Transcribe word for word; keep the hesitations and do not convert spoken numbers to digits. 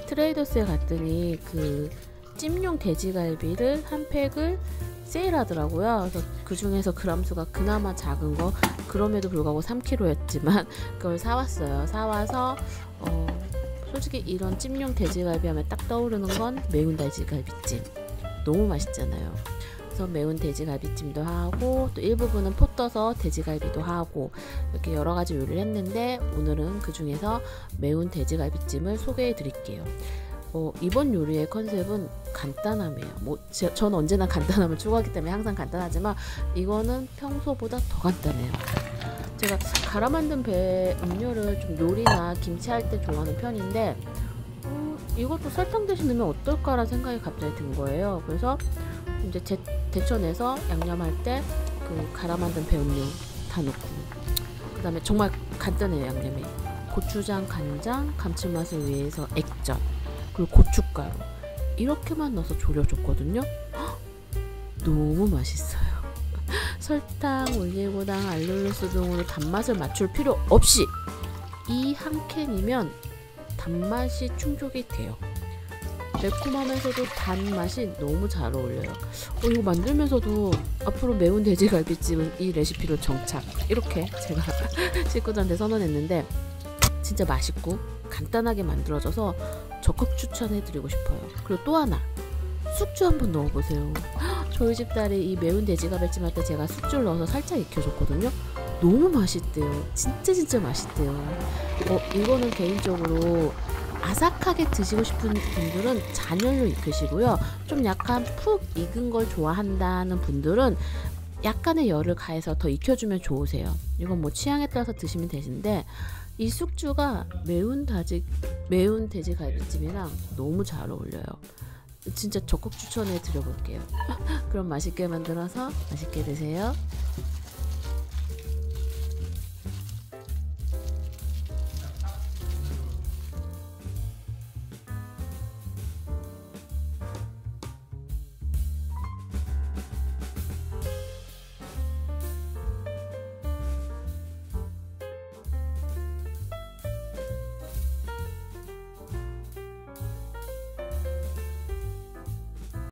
트레이더스에 갔더니 그 찜용 돼지갈비를 한 팩을 세일하더라고요. 그래서 그 중에서 그람수가 그나마 작은 거, 그럼에도 불구하고 삼 킬로그램였지만 그걸 사왔어요. 사와서 어, 솔직히 이런 찜용 돼지갈비 하면 딱 떠오르는 건 매운 돼지갈비찜. 너무 맛있잖아요. 그래서 매운 돼지갈비찜도 하고 또 일부분은 포 떠서 돼지갈비도 하고 이렇게 여러가지 요리를 했는데, 오늘은 그 중에서 매운 돼지갈비찜을 소개해 드릴게요. 어, 이번 요리의 컨셉은 간단함이에요. 뭐, 제, 전 언제나 간단함을 추구하기 때문에 항상 간단하지만 이거는 평소보다 더 간단해요. 제가 갈아 만든 배 음료를 좀 요리나 김치 할 때 좋아하는 편인데 음, 이것도 설탕 대신 넣으면 어떨까라는 생각이 갑자기 든 거예요. 그래서 이제 제, 데쳐내서 양념할 때 그 갈아 만든 배 음료 다 넣고, 그 다음에 정말 간단해요. 양념이 고추장, 간장, 감칠맛을 위해서 액젓, 그리고 고춧가루 이렇게만 넣어서 졸여줬거든요. 헉, 너무 맛있어요. 설탕, 올리고당, 알룰로스 등으로 단맛을 맞출 필요 없이 이 한 캔이면 단맛이 충족이 돼요. 매콤하면서도 단맛이 너무 잘 어울려요. 어, 이거 만들면서도 앞으로 매운 돼지갈비찜은 이 레시피로 정착, 이렇게 제가 식구들한테 선언했는데 진짜 맛있고 간단하게 만들어져서 적극 추천해드리고 싶어요. 그리고 또 하나, 숙주 한번 넣어보세요. 저희 집 딸이 이 매운 돼지갈비찜 할 때 제가 숙주를 넣어서 살짝 익혀줬거든요. 너무 맛있대요. 진짜 진짜 맛있대요. 어, 이거는 개인적으로 아삭하게 드시고 싶은 분들은 잔열로 익히시고요. 좀 약간 푹 익은 걸 좋아한다는 분들은 약간의 열을 가해서 더 익혀주면 좋으세요. 이건 뭐 취향에 따라서 드시면 되는데, 이 숙주가 매운 다지, 매운 돼지갈비찜이랑 너무 잘 어울려요. 진짜 적극 추천해 드려볼게요. 그럼 맛있게 만들어서 맛있게 드세요.